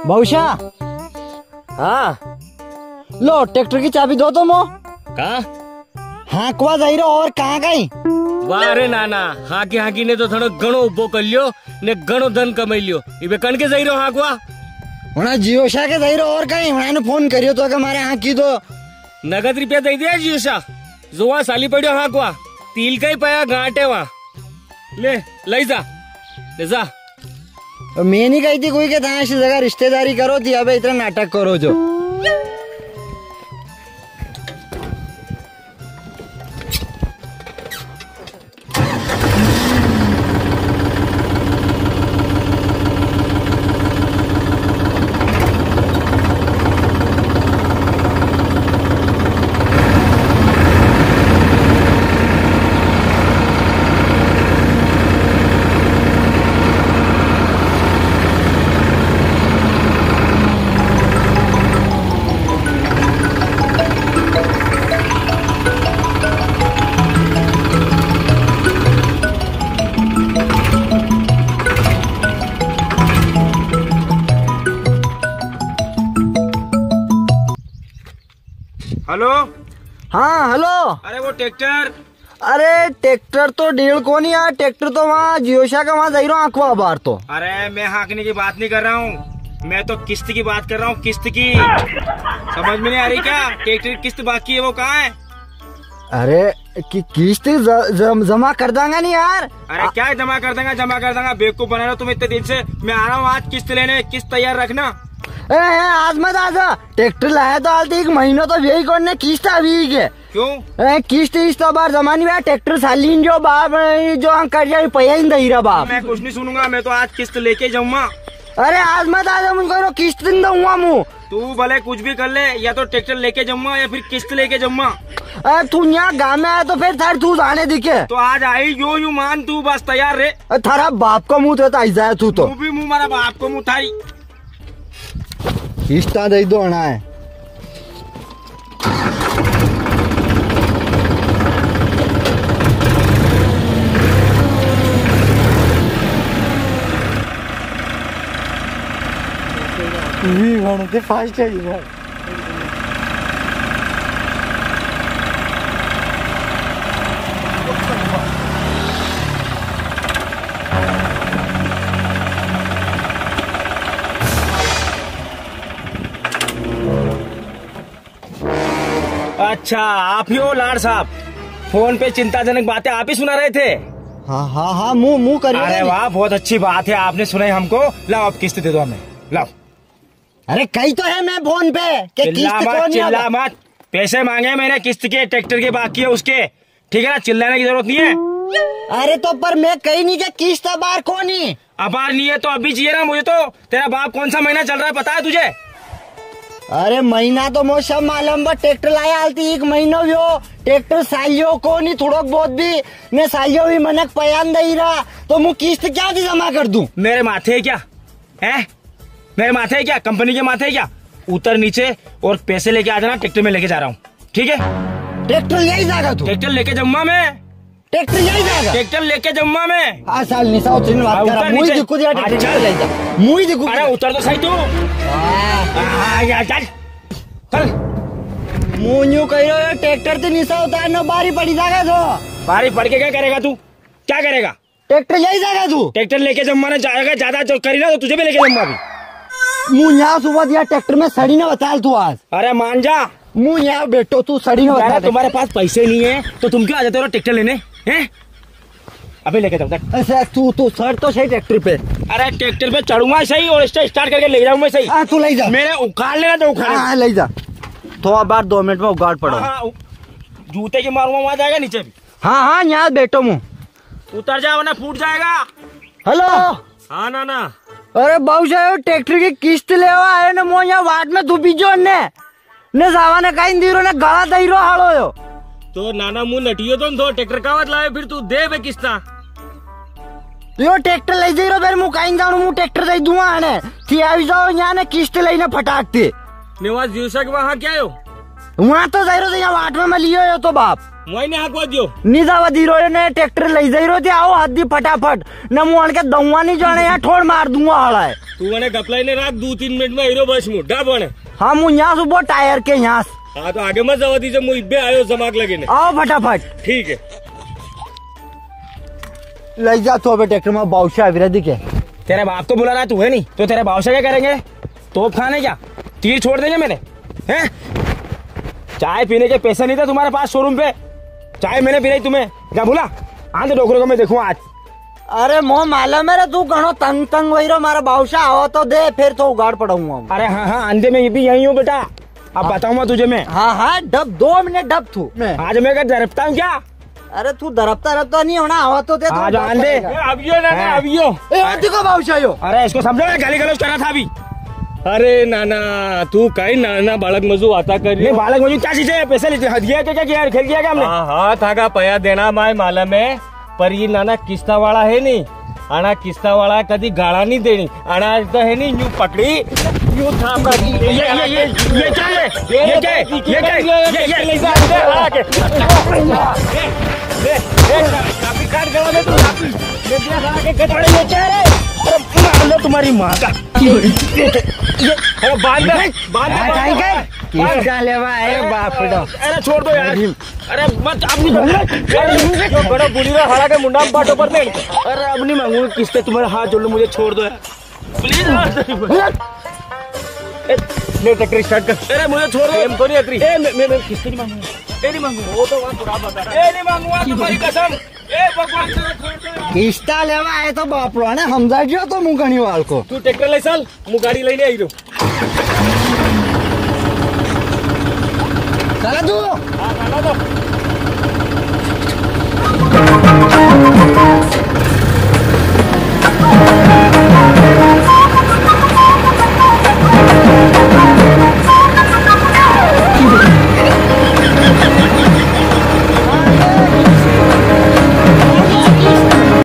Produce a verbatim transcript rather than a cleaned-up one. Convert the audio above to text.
बहुशा हाँ लो ट्रैक्टर की चाबी दो तो मो कहा हाँ कुआ जाइरो और कहाँ गई वाह रे नाना हाकी हाकी ने तो थोड़ा घणो उभो कर लियो ने घणो धन कमाई लियो इबे कण के जाइरो हाकवा होना जियोशा के जाइरो और कहीं होना फोन करियो तो अगर हमारे हाँ की दो नगद रुपया दे दिया जियोशा जो साली पड़ियो हाकवा तिल का ही पाया गांटे वहाँ ले ले जा ले जा मैं नहीं कही थी कोई के ऐसी जगह रिश्तेदारी करो थी अब इतना नाटक करो जो हेलो हाँ हेलो अरे वो ट्रैक्टर अरे ट्रैक्टर तो डील को नहीं यार ट्रैक्टर तो वहाँ जियोशा का वहाँ जाइरो आंखवा बार तो अरे मैं हाँकने की बात नहीं कर रहा हूँ मैं तो किस्त की बात कर रहा हूँ किस्त की समझ में नहीं आ रही क्या ट्रैक्टर की किस्त बाकी है वो कहाँ है अरे कि किस्त जमा कर देंगा नहीं यार अरे क्या जमा कर देंगा जमा कर देंगा बेवकूफ बना रहे हो तुम इतने दिन से मैं आ रहा हूँ आज किस्त लेने किस्त तैयार रखना ए, ए, आज मत आजा ट्रैक्टर लाया तो हाल एक महीना तो यही करने किस्त अभी के क्यों ए, किस्त इस तो बार जमा नहीं हुआ ट्रैक्टर सालीन जो बाप जो कर जाए पैया ही नहीं रहा बाप मैं कुछ नहीं सुनूंगा मैं तो आज किस्त लेके जाऊंगा अरे आज मत आजा मुझको किस्त नहीं दूंगा मुँह तू भले कुछ भी कर ले या तो ट्रैक्टर लेके जाऊंगा या फिर किस्त लेके जाऊंगा तू यहाँ गाँव में आया तो फिर थार तू जाने दिखे तो आज आई यो यू मान तू बस तैयार रे थारा बाप का मुँह तो ऐसा है तू तो तू भी मुँह मारा बाप को मुँह थारी किस्ता दे दो ना है फास्ट है अच्छा आप ही हो लाड साहब फोन पे चिंताजनक बातें आप ही सुना रहे थे हाँ हाँ हाँ मुंह मुंह करिए अरे वाह बहुत अच्छी बात है आपने सुनाई हमको लाओ आप किस्त दे दो हमें लाओ अरे कही तो है मैं फोन पे कि चिल्ला मत चिल्ला मत पैसे मांगे मैंने किस्त के ट्रैक्टर के बाकी है उसके ठीक है ना चिल्लाने की जरूरत नहीं है अरे तो पर मैं कही नहीं कि किस्त बार को नहीं अबार नहीं है तो अभी चाहिए ना मुझे तो तेरा बाप कौन सा महीना चल रहा है पता है तुझे अरे महीना तो मुझे सब मालूम बा ट्रैक्टर लाया हालती एक महीना भी हो ट्रैक्टर सालियों को नहीं थोड़ा बहुत भी मैं सालियों भी मनक पयान दे रहा तो मुझे किस्त क्या थी जमा कर दूं मेरे माथे है क्या है मेरे माथे है क्या कंपनी के माथे है क्या उतर नीचे और पैसे लेके आ जाना ट्रैक्टर में लेके जा रहा हूँ ठीक है ट्रैक्टर यही जाएगा तू ट्रैक्टर लेके जाऊंगा मैं ट्रैक्टर यही जाएगा ट्रैक्टर लेके जाऊंगा मैं हाँ साल निशा उतरी बात कर रहा मुझे दिक्कत यार ट्रैक्टर ले जा मुझे दिक्कत अरे उतर तो सही तू चल चल मुंह यूं कह रहे हो ट्रैक्टर से निशा उतारना बारी पड़ी जाएगा तो बारी पड़ के क्या करेगा तू क्या करेगा ट्रैक्टर यही जाएगा तू ट्रैक्टर लेके जम्मा ने जाएगा ज्यादा जो करी ना तो तुझे भी लेके जम्मा भी मुंह यहाँ सुबह दिया ट्रैक्टर में सड़ी ने बता तू आज अरे मान जा मुंह यहाँ बैठो तू सड़ी ने बता तुम्हारे पास पैसे नहीं है तो तुम क्यों आ जाते हो ट्रैक्टर लेने हैं अभी लेके जाओ अच्छा तू तू सर तो सही ट्रैक्टर पे अरे ट्रैक्टर पे चढ़ूंगा सही और स्टार्ट करके ले जाऊंगा सही हाँ तू ले जा मेरे उखाड़ लेना तो उखाड़ हाँ ले जा थोड़ा बार दो मिनट में उगाड़ पड़ो जूते के मारूंगा वहां जाएगा नीचे भी हाँ हाँ यहाँ बैठो मुँह उतर जाओ ना फूट जाएगा हेलो हाँ ना ना अरे बाबू साहब ट्रैक्टर की किस्त ले आए ना मो यहाँ वाट में धुपी जो ने ने जावा ने कहीं दीरो ने गला दईरो हालो यो तो नाना मुंह नटियो तुम तो ट्रैक्टर का मत लाए फिर तू दे बे किस्ता यो ट्रैक्टर ले जाइरो फिर मु कहीं जाऊं मु ट्रैक्टर दे दूंगा ने थी आई जाओ यहाँ ने किस्त लेने फटाकते निवास जीवसा के वहाँ क्या हो वहाँ तो जाइरो तो यहाँ वाट में मैं लियो यो तो बाप वही ने हाकवा दियो निजावा दीरो ने ट्रैक्टर ले जाइरो थे आओ हद्दी फटाफट न मुआन के दउआ नहीं जाने यहाँ ठोड़ मार दूंगा हड़ा है તું મને ગપલાઈને રાખ દુ તીન મિનિટમાં હીરો બસ મોઢા પણ हाँ હું यहाँ से वो टायर के यहाँ से। હા તો આગે મત જવા દીજે હું ઇબ્બે આવ્યો જમાક લગીને आओ फटाफट ठीक है लग जा तो अबे ट्रैक्टर में बाउशा अविरा दिखे। तेरे बाप को बुला रहा तू है नहीं तो तेरे बाप से क्या करेंगे? तोप खाने क्या तीर छोड़ देंगे मैंने हैं? चाय पीने के पैसे नहीं थे तुम्हारे पास शोरूम पे, चाय मैंने पिलाई तुम्हें, क्या भूला? आंधे डोकरों को मैं देखूं आज। अरे मोह मालूम है तू घणो तंग तंग वही रहो, मारा बाउशा आओ तो दे फिर तो उगाड़ पड़ूंगा। अरे हाँ हाँ अंधे में ये भी यही हूँ बेटा, अब बताऊंगा तुझे मैं। हाँ हाँ डब दो मिनट डब तू मैं। आज मैं क्या डरपता हूँ क्या? अरे तू दरपता रपता नहीं होना, आओ तो दे। आज आंधे આવ્યો ના ના આવ્યો ए देखो बाउशा यो। अरे इसको समझो गाली गलौज कर रहा था अभी। અરે નાના તું કઈ નાના બાળક મજુ વાતા કરી नहीं बालक मुझे क्या चीज है? पैसे लेते दिया क्या क्या किया खेल किया क्या हमने? हाँ हाँ थाका पया देना माय मालूम है, पर ये नाना किस्ता वाला है नहीं, आना किस्ता वाला कभी गाड़ा नहीं देनी, आना तो है नहीं यूं पकड़ी यूं थापा ये ये ये ये क्या है? ये क्या है? ये क्या है? ये ये ले जा ले आके ले ले काफी काट गया मैं तू काफी ले दिया खा के कटड़े ये क्या है? अरे मार लो तुम्हारी माँ का। अरे बांध दे बांध दे काई काई किसका लेवा है बाप रो। अरे छोड़ दो यार, अरे मत अपनी जो बड़ा बुढ़ी में हरा के मुंडा में बाटो पर दे। अरे अब नहीं मांगूंगा किस्ते, तुम्हारे हाथ जोड़ लो, मुझे छोड़ दो यार प्लीज। ले ट्रैक्टर स्टार्ट कर। अरे मुझे छोड़ दो, एम तो नहीं अतरी ए मैं मैं मैं किस्ते नहीं मांगूंगा, ए नहीं मांगूंगा, वो तो वहाँ थोड़ा बता रहा ए नहीं मांगूंगा तुम्हारी कसम, ए भगवान से छोड़ दो यार। किस्ता लेवा है तो बाप रो ने समझा जो तो मुंगणी वाल को। तू ट्रैक्टर ले चल, मु गाड़ी लेने आई रो। चला तू हाँ चला तो